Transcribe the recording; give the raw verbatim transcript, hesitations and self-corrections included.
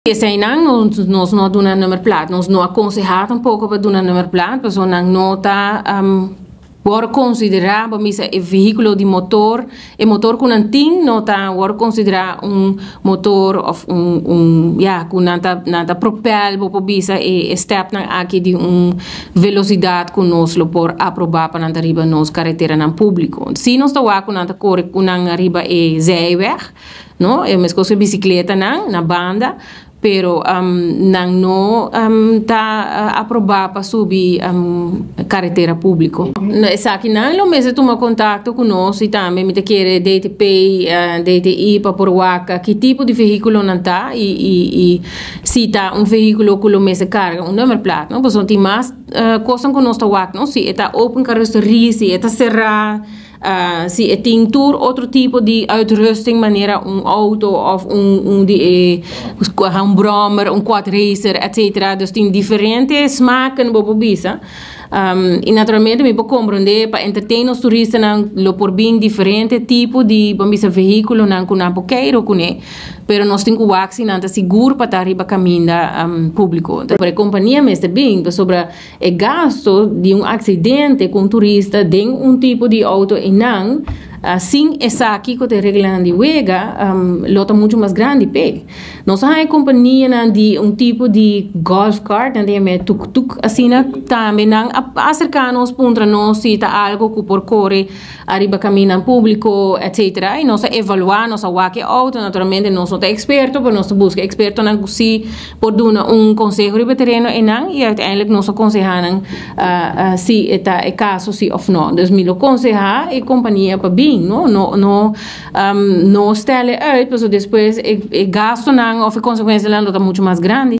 Esse aí não, nós não damos número plata, nós não aconselhamos um pouco para dar número plata, porque nós não está um, por considerar, para mim, é veículo de motor, e motor com um ting, não está por considerar um motor ou um, um, yeah, com nada, nada propel, para bisa e step na aqui de um velocidade com nós por aprovar para nada riba nos carretera na público. Se nós está com nada corre com nada riba e zeeweg, não, é mesmo com bicicleta na na banda. Pero um, não não está um, aprovado para subir um, carretera pública. Essa aqui não é o mesmo toma contato conosco e também me quer D T P, uh, D T I para por Waka, que tipo de veículo não está e, e, e se está um veículo com o mesmo carga, um número plata, não? Porque tem mais uh, coisas conosco Waka, não? Se está open carroceria, se está cerrado. Uh, se tem tour outro tipo de uitrusting, maneira um auto ou um um de eh, um brommer, um quad racer, etcétera. Dus tem diferentes smaken bobo bisa. Um, e naturalmente me pode compreender para entertain os turistas não lo por bem diferente tipo de bambisa veículo não com não queiro com né, pero nós temos o axi não tá seguro para estar arriba caminho um, público. Então, para a companhia mas também sobre o gasto de um acidente com turista de um tipo de auto e não assim essa aqui que te reglando de wega um, lota muito mais grande pe nós há companhia não de um tipo de golf cart não tem tuk tuk assim também não acercar-nos para nós se está algo que por correr arriba caminho público etcétera e nós evaluar nós a que auto naturalmente nós somos experto mas nós busca experto não se por dar um conselho riba terreno e não e uiteindelijk nós aconselhamos uh, uh, se está é caso se ou não dus me lo aconselhar e companhia para bem não não não um, não stellen uit, mas depois o gasto não ou a consequência lá está muito mais grande.